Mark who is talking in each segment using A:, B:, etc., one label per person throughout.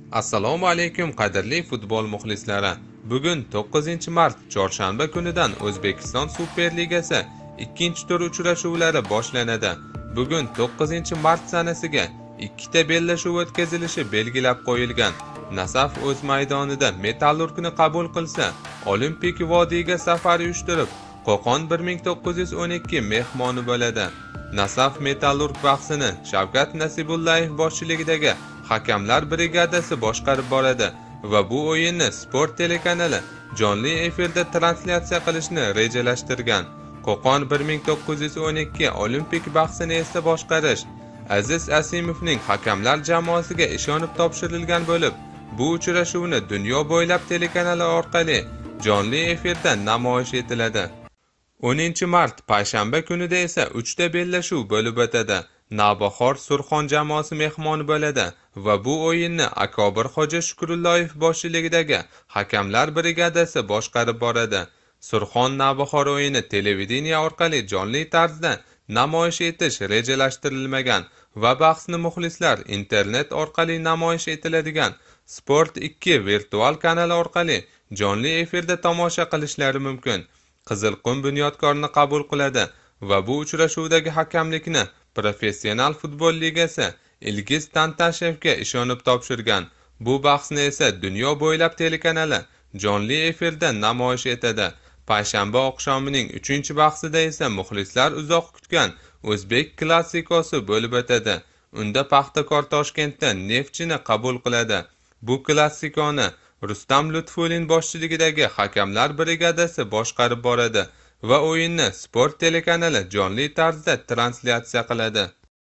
A: Assalomu alaykum qadrli futbol muxlislari. Bugun 9-mart chorshanba kunidan O'zbekiston Superligasi 2-tur uchrashuvlari boshlanadi. Bugun 9-mart sanasiga ikkita bellashuv o'tkazilishi belgilab qo'yilgan. Nasaf o'z maydonida Metallurgni qabul qilsa, Olimpik Vodiyga safar uyushtirib, Qo'qon 1912 mehmoni bo'ladi. Nasaf Metallurg bahsini Shavkat Nasibullayev boshchiligidagi hakamlar brigadasi boshqarib boradi va bu o'yinni Sport telekanali jonli efirda translyatsiya qilishni rejalashtirgan. Qo'qon 1912 Olimpik bahsini esa boshqarish Aziz Asimovning hakamlar jamoasiga ishonib topshirilgan bo'lib, bu uchrashuvni dunyo bo'ylab telekanali orqali jonli efirda namoyish etiladi. 10-mart payshanba kunida esa 3 ta bellashuv bo'lib o'tadi. Navbahor Surxon jamoasi mehmoni bo'ladi va bu o'yinni Akobir Xo'ja Shukrulloyev boshchiligidagi hakamlar brigadasi boshqarib boradi. Surxon Navbahor o'yini televideniya orqali jonli tarzda namoyish etish rejalashtirilmagan va bahsni muxlislar internet orqali namoyish etiladigan Sport 2 virtual kanali orqali jonli efirda tomosha qilishlari mumkin. Qizilqum Bunyodkorni qabul qiladi va bu uchrashuvdagi hakamlikni Professional futbol ligasi Ilgiz Tantashevga ishonib topshirgan. Bu bahsni esa dunyo bo'ylab telekanali jonli efirda namoyish etadi. Payshanba oqshomining 3-bahsida esa muxlislar uzoq kutgan O'zbek klassikosi bo'lib o'tadi. Unda Paxtakor Toshkentda Neftchini qabul qiladi. Bu klassikoni Rustam Lutfulin boshchiligidagi hakamlar brigadasi boshqarib boradi va o'yinni Sport telekanali jonli tarzda translyatsiya qiladi.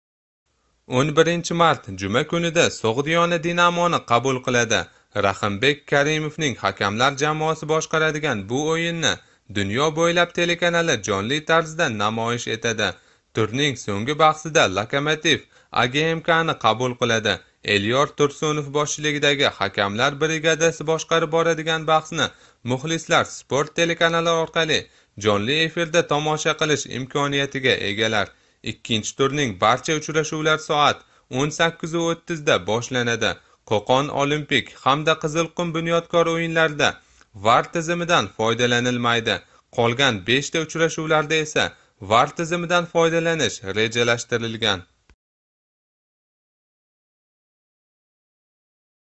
A: 11-mart juma kunida Sog'diyona Dinamoni qabul qiladi. Rahimbek Karimovning hakamlar jamoasi boshqaradigan bu o'yinni dunyo bo'ylab telekanali jonli tarzda namoyish etadi. Turning so'nggi bahsida Lokomotiv AGMKni qabul qiladi. Elyor Tursunov boshchiligidagi hakamlar brigadasi boshqarib boradigan bahsni muxlislar Sport telekanali orqali jonli efirda tomosha qilish imkoniyatiga egalar. Ikkinchi turning barcha uchrashuvlar soat 18:30 da boshlanadi. Qo'qon Olimpik hamda Qizilqum Bunyodkor o'yinlarida VAR tizimidan foydalanilmaydi. Qolgan 5 ta uchrashuvlarda esa VAR tizimidan foydalanish rejalashtirilgan.